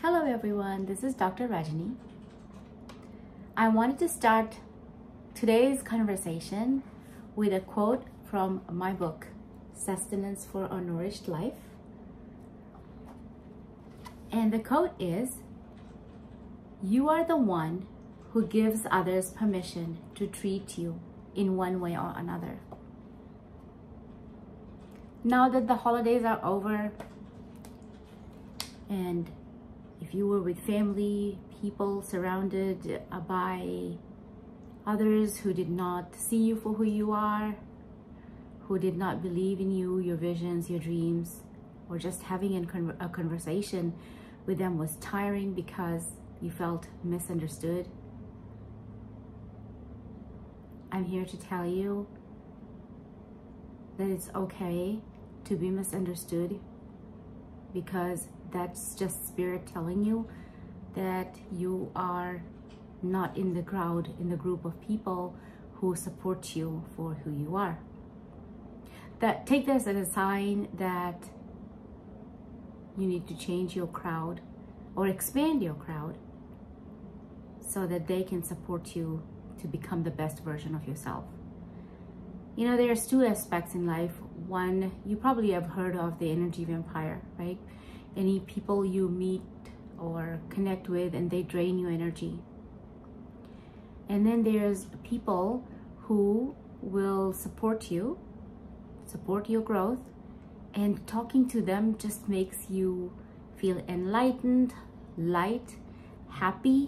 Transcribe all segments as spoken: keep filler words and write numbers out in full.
Hello everyone, this is Doctor Rajani. I wanted to start today's conversation with a quote from my book, Sustenance for a Nourished Life. And the quote is, "You are the one who gives others permission to treat you in one way or another." Now that the holidays are over, and if you were with family, people surrounded by others who did not see you for who you are, who did not believe in you, your visions, your dreams, or just having a conversation with them was tiring because you felt misunderstood, I'm here to tell you that it's okay to be misunderstood, because that's just spirit telling you that you are not in the crowd, in the group of people who support you for who you are. That take this as a sign that you need to change your crowd or expand your crowd so that they can support you to become the best version of yourself. You know, there's two aspects in life. One, you probably have heard of the energy vampire, right? Any people you meet or connect with and they drain your energy. And then there's people who will support you, support your growth, and talking to them just makes you feel enlightened, light, happy,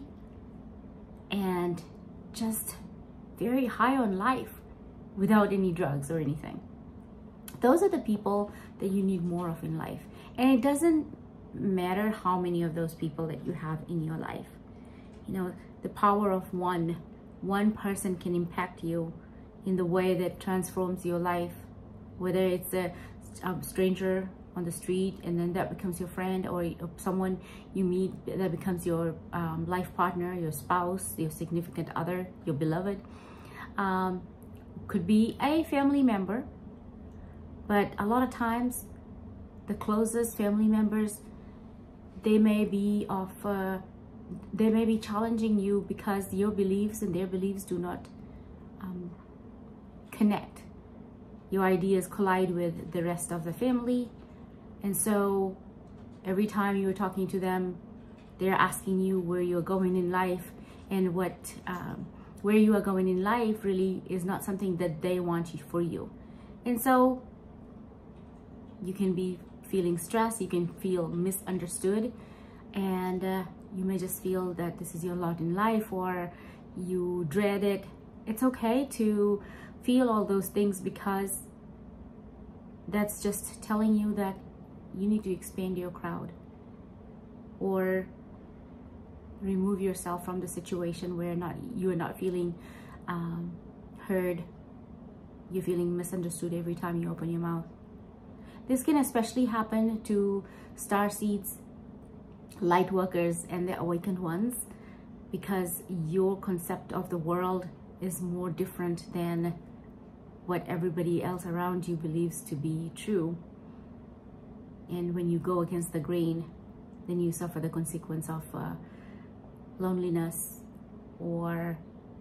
and just very high on life without any drugs or anything. Those are the people that you need more of in life. And it doesn't matter how many of those people that you have in your life. You know, the power of one, one person can impact you in the way that transforms your life. Whether it's a, a stranger on the street and then that becomes your friend, or someone you meet that becomes your um, life partner, your spouse, your significant other, your beloved. Um, could be a family member. But a lot of times, the closest family members, they may be of, uh, they may be challenging you because your beliefs and their beliefs do not um, connect. Your ideas collide with the rest of the family. And so every time you're talking to them, they're asking you where you're going in life, and what, um, where you are going in life really is not something that they want you for you. And so you can be feeling stressed, you can feel misunderstood, and uh, you may just feel that this is your lot in life, or you dread it. It's okay to feel all those things, because that's just telling you that you need to expand your crowd or remove yourself from the situation where not you are not feeling um, heard. You're feeling misunderstood every time you open your mouth. This can especially happen to star seeds, light workers, and the awakened ones, because your concept of the world is more different than what everybody else around you believes to be true. And when you go against the grain, then you suffer the consequence of uh, loneliness or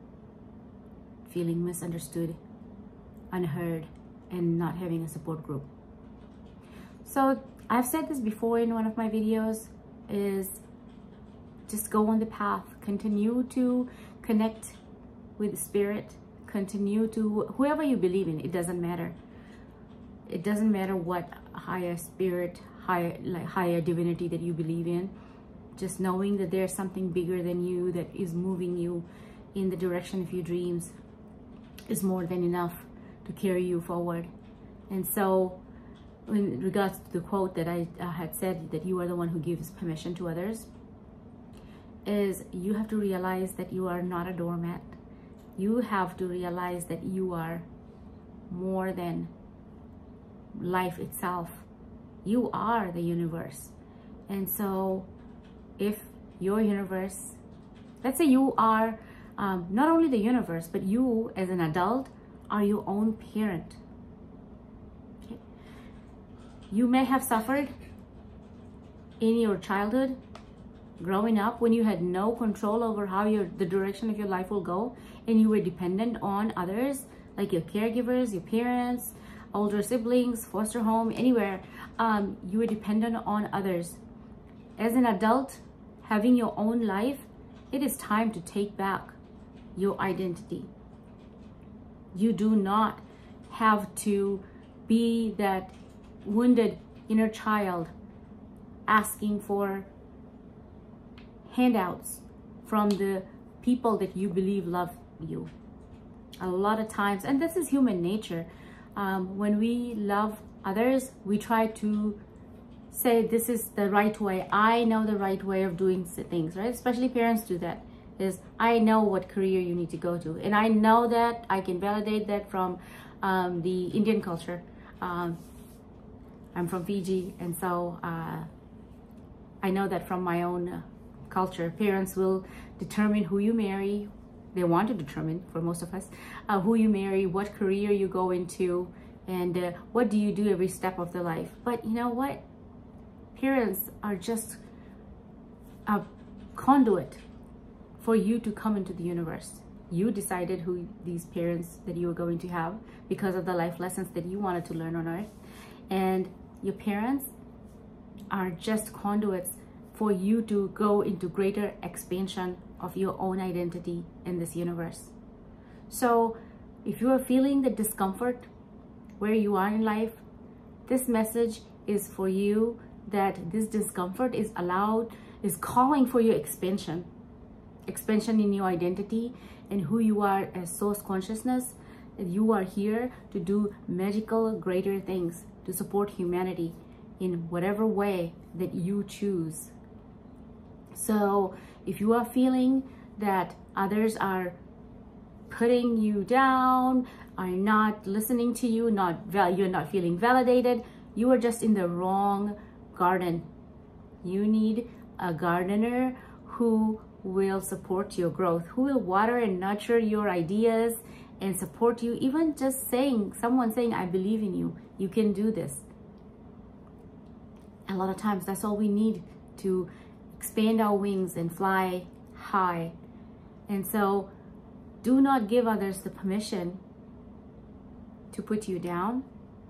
feeling misunderstood, unheard, and not having a support group. So I've said this before in one of my videos, is just go on the path, continue to connect with spirit, continue to whoever you believe in. It doesn't matter. It doesn't matter what higher spirit, higher like higher divinity that you believe in. Just knowing that there's something bigger than you that is moving you in the direction of your dreams is more than enough to carry you forward. And so in regards to the quote that I uh, had said, that you are the one who gives permission to others, is you have to realize that you are not a doormat. You have to realize that you are more than life itself. You are the universe. And so if your universe, let's say you are um, not only the universe, but you as an adult are your own parent. Okay? You may have suffered in your childhood growing up, when you had no control over how your the direction of your life will go, and you were dependent on others, like your caregivers, your parents, older siblings, foster home, anywhere, um, you were dependent on others. As an adult, having your own life, it is time to take back your identity. You do not have to be that wounded inner child asking for handouts from the people that you believe love you. A lot of times, and this is human nature, um, when we love others, we try to say this is the right way. I know the right way of doing things, right? Especially parents do that. Is I know what career you need to go to, and I know that I can validate that from um, the Indian culture. Um, I'm from Fiji, and so uh, I know that from my own uh, culture. Parents will determine who you marry. They want to determine, for most of us, uh, who you marry, what career you go into, and uh, what do you do every step of the life. But you know what? Parents are just a conduit for you to come into the universe. You decided who these parents that you were going to have because of the life lessons that you wanted to learn on earth. And your parents are just conduits for you to go into greater expansion of your own identity in this universe. So if you are feeling the discomfort where you are in life, this message is for you, that this discomfort is allowed, is calling for your expansion. Expansion in your identity and who you are as source consciousness. You are here to do magical, greater things, to support humanity in whatever way that you choose. So if you are feeling that others are putting you down, are not listening to you, not val you're not feeling validated, you are just in the wrong garden. You need a gardener who will support your growth, who will water and nurture your ideas and support you. Even just saying, someone saying, I believe in you, you can do this. A lot of times that's all we need to expand our wings and fly high. And so do not give others the permission to put you down,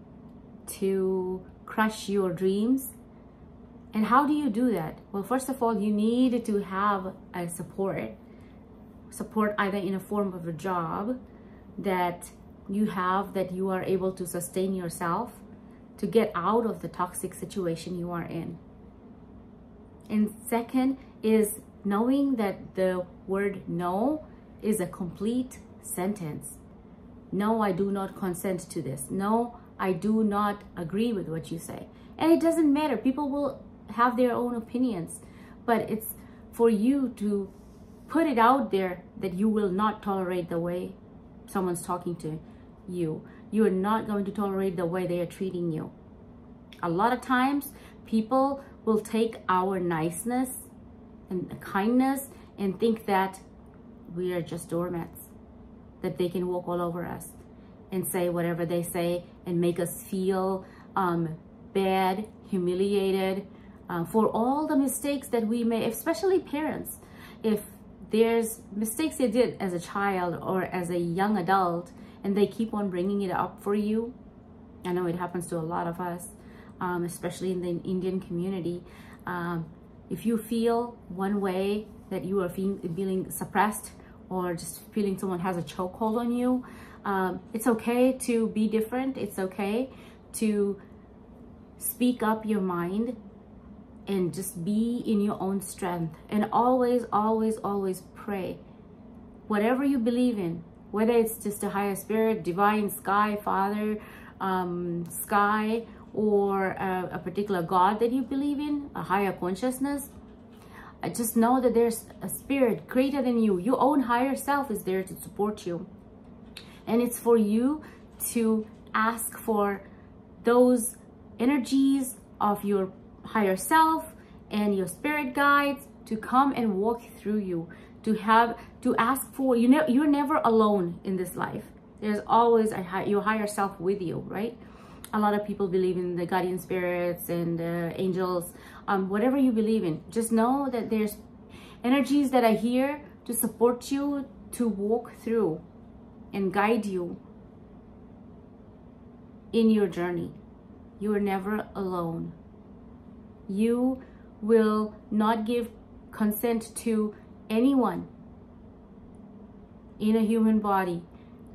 to crush your dreams. And how do you do that? Well, first of all, you need to have a support. Support either in a form of a job that you have, that you are able to sustain yourself, to get out of the toxic situation you are in. And second is knowing that the word no is a complete sentence. No, I do not consent to this. No, I do not agree with what you say. And it doesn't matter. People will have their own opinions, but it's for you to put it out there that you will not tolerate the way someone's talking to you. You are not going to tolerate the way they are treating you. A lot of times people will take our niceness and kindness and think that we are just doormats, that they can walk all over us and say whatever they say and make us feel um, bad, humiliated, Uh, for all the mistakes that we may, especially parents. If there's mistakes you did as a child or as a young adult and they keep on bringing it up for you, I know it happens to a lot of us, um, especially in the Indian community. Um, if you feel one way, that you are feeling, feeling suppressed or just feeling someone has a chokehold on you, um, it's okay to be different. It's okay to speak up your mind and just be in your own strength, and always, always, always pray. Whatever you believe in, whether it's just a higher spirit, divine, sky, father, um, sky, or a, a particular God that you believe in, a higher consciousness, uh, just know that there's a spirit greater than you. Your own higher self is there to support you. And it's for you to ask for those energies of your higher self and your spirit guides to come and walk through you, to have to ask for, you know, you're never alone in this life. There's always a high, your higher self with you, right? A lot of people believe in the guardian spirits and uh, angels, um, whatever you believe in, just know that there's energies that are here to support you, to walk through and guide you in your journey. You are never alone. You will not give consent to anyone in a human body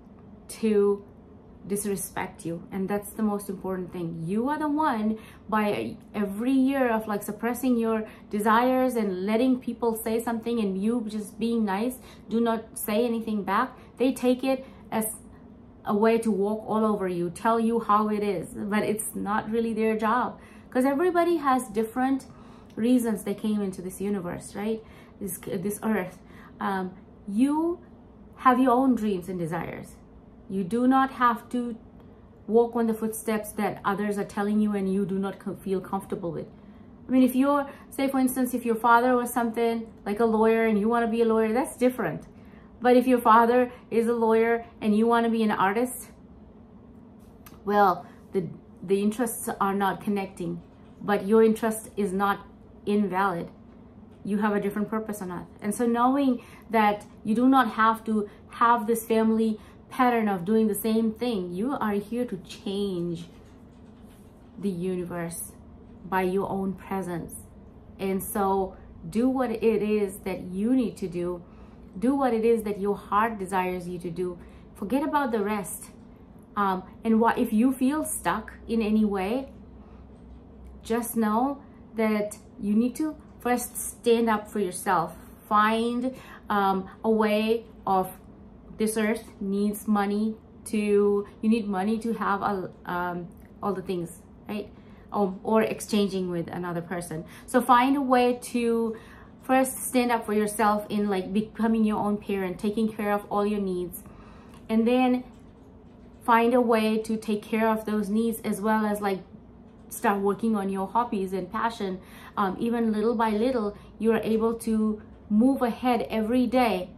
to disrespect you, and that's the most important thing. You are the one, by every year of like suppressing your desires and letting people say something and you just being nice, do not say anything back, they take it as a way to walk all over you, tell you how it is, but it's not really their job, because everybody has different reasons they came into this universe, right? This this earth. Um, you have your own dreams and desires. You do not have to walk on the footsteps that others are telling you and you do not feel comfortable with. I mean, if you're, say for instance, if your father was something like a lawyer and you want to be a lawyer, that's different. But if your father is a lawyer and you want to be an artist, well, the, the interests are not connecting, but your interest is not invalid. You have a different purpose on earth. And so knowing that you do not have to have this family pattern of doing the same thing, you are here to change the universe by your own presence. And so do what it is that you need to do. Do what it is that your heart desires you to do. Forget about the rest. Um, and what if you feel stuck in any way, just know that you need to first stand up for yourself. Find um, a way of, this earth needs money to, you need money to have a, um, all the things, right? Or, or exchanging with another person. So find a way to first stand up for yourself in like becoming your own parent, taking care of all your needs. And then find a way to take care of those needs, as well as like start working on your hobbies and passion. Um, even little by little, you're able to move ahead every day.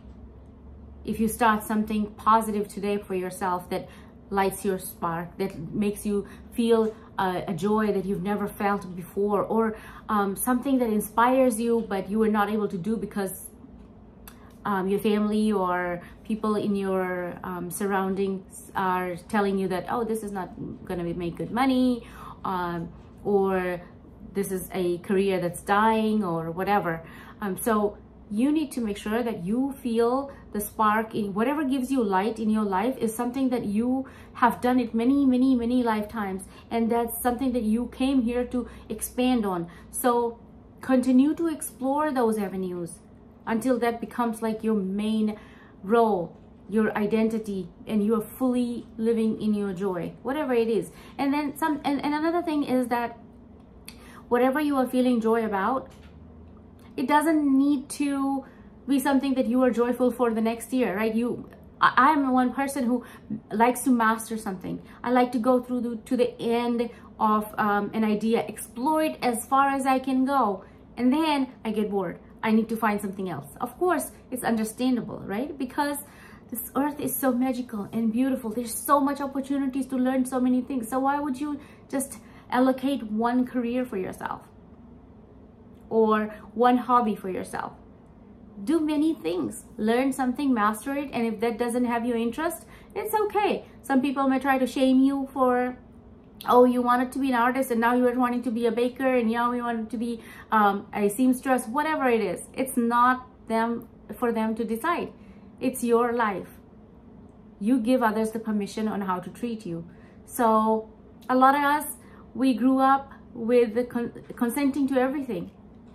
If you start something positive today for yourself that lights your spark, that makes you feel uh, a joy that you've never felt before, or um, something that inspires you but you were not able to do because um, your family or people in your um, surroundings are telling you that, oh, this is not going to make good money, um, or this is a career that's dying, or whatever. Um, so you need to make sure that you feel the spark in whatever gives you light in your life is something that you have done it many, many, many lifetimes. And that's something that you came here to expand on. So continue to explore those avenues until that becomes like your main role, your identity, and you're fully living in your joy, whatever it is. And then some, and, and another thing is that whatever you are feeling joy about, it doesn't need to be something that you are joyful for the next year, right? You, I am one person who likes to master something. I like to go through the, to the end of um, an idea, explore it as far as I can go, and then I get bored. I need to find something else. Of course, it's understandable, right? Because this earth is so magical and beautiful. There's so much opportunities to learn so many things. So why would you just allocate one career for yourself? Or one hobby for yourself? Do many things, learn something, master it, and if that doesn't have your interest, it's okay. Some people may try to shame you for, oh, you wanted to be an artist and now you're wanting to be a baker, and now you want to be um, a seamstress, whatever it is. It's not them for them to decide. It's your life. You give others the permission on how to treat you. So a lot of us, we grew up with the con consenting to everything.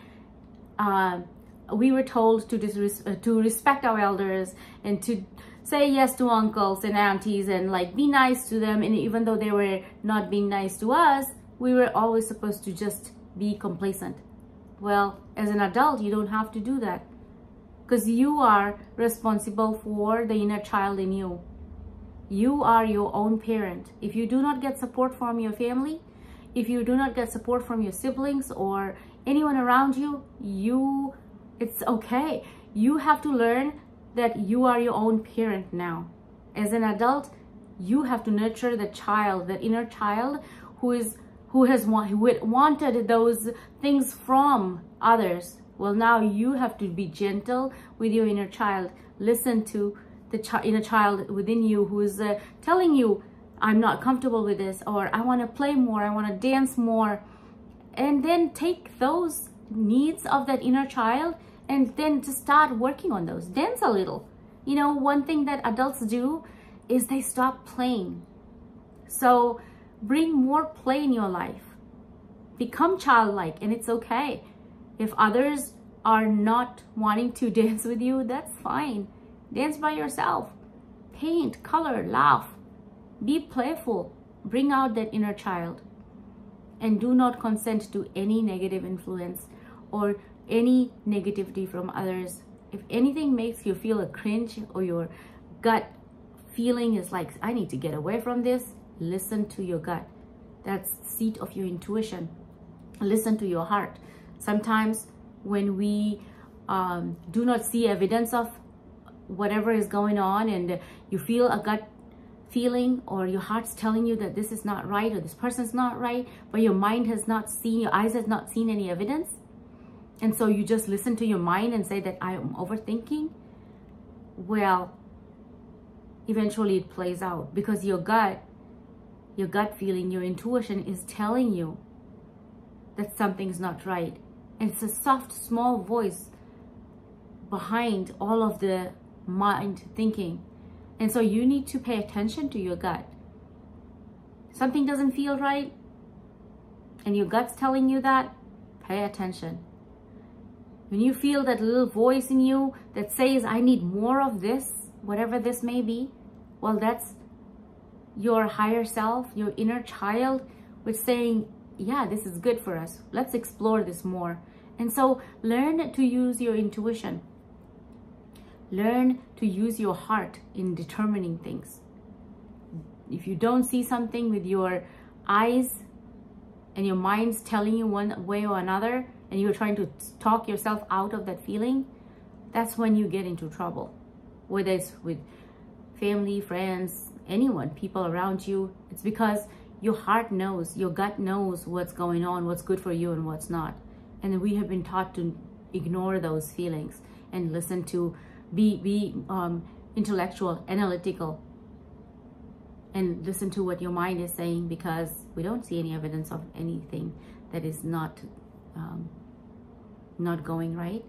Uh, we were told to, disres uh, to respect our elders and to say yes to uncles and aunties and like be nice to them. And even though they were not being nice to us, we were always supposed to just be complacent. Well, as an adult, you don't have to do that, because you are responsible for the inner child in you. You are your own parent. If you do not get support from your family, if you do not get support from your siblings or anyone around you, you, it's okay. You have to learn that you are your own parent now. As an adult, you have to nurture the child, that inner child who is who has who wanted those things from others, Well, now you have to be gentle with your inner child. Listen to the ch inner child within you who is uh, telling you, I'm not comfortable with this, or I want to play more, I want to dance more. And then take those needs of that inner child and then just start working on those. Dance a little. You know, one thing that adults do is they stop playing. So bring more play in your life. Become childlike, and it's okay. If others are not wanting to dance with you, that's fine. Dance by yourself. Paint, color, laugh. Be playful. Bring out that inner child. And do not consent to any negative influence or any negativity from others. If anything makes you feel a cringe, or your gut feeling is like, I need to get away from this, listen to your gut. That's the seat of your intuition. Listen to your heart. Sometimes when we um, do not see evidence of whatever is going on, and you feel a gut feeling, or your heart's telling you that this is not right, or this person's not right, but your mind has not seen, your eyes has not seen any evidence, and so you just listen to your mind and say that I am overthinking, well, eventually it plays out, because your gut, your gut feeling, your intuition is telling you that something's not right. And it's a soft, small voice behind all of the mind thinking. And so you need to pay attention to your gut. Something doesn't feel right, and your gut's telling you that, pay attention. When you feel that little voice in you that says, I need more of this, whatever this may be, well, that's your higher self, your inner child, which is saying, yeah, this is good for us. Let's explore this more. And so learn to use your intuition. Learn to use your heart in determining things. If you don't see something with your eyes and your mind's telling you one way or another, and you're trying to talk yourself out of that feeling, that's when you get into trouble. Whether it's with family, friends, anyone, people around you, it's because your heart knows, your gut knows what's going on, what's good for you and what's not. And we have been taught to ignore those feelings and listen to, be, be um, intellectual, analytical, and listen to what your mind is saying, because we don't see any evidence of anything that is not, um, not going right.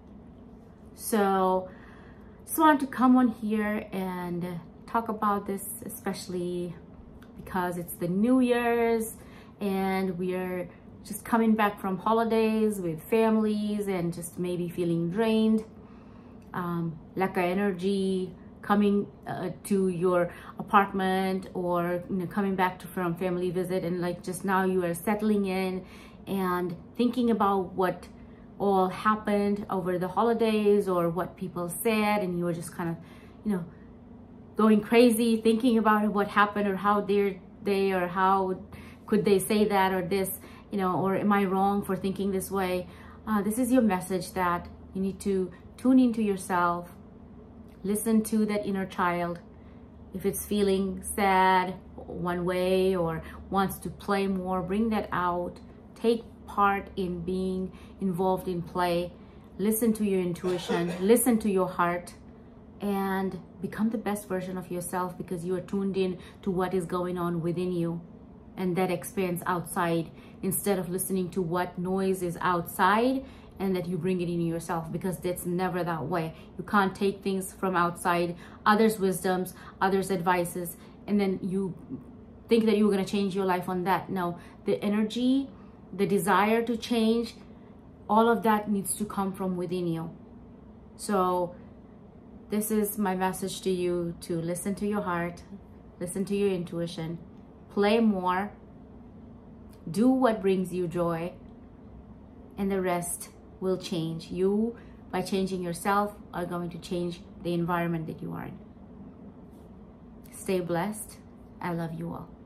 So just want to come on here and talk about this, especially because it's the New Year's and we are just coming back from holidays with families and just maybe feeling drained, um, lack of energy, coming uh, to your apartment, or you know, coming back to, from family visit, and like just now you are settling in and thinking about what all happened over the holidays or what people said, and you were just kind of, you know, going crazy thinking about what happened, or how dare they, or how could they say that or this, you know, or am I wrong for thinking this way? Uh, this is your message that you need to tune into yourself, listen to that inner child. If it's feeling sad one way or wants to play more, bring that out. Take part in being involved in play. Listen to your intuition, listen to your heart, and become the best version of yourself, because you are tuned in to what is going on within you, and that expands outside, instead of listening to what noise is outside and that you bring it in yourself, because that's never that way. You can't take things from outside, others' wisdoms, others' advices, and then you think that you're going to change your life on that. No, the energy, the desire to change, all of that needs to come from within you. So this is my message to you, to listen to your heart, listen to your intuition, play more, do what brings you joy, and the rest will change. You, by changing yourself, are going to change the environment that you are in. Stay blessed. I love you all.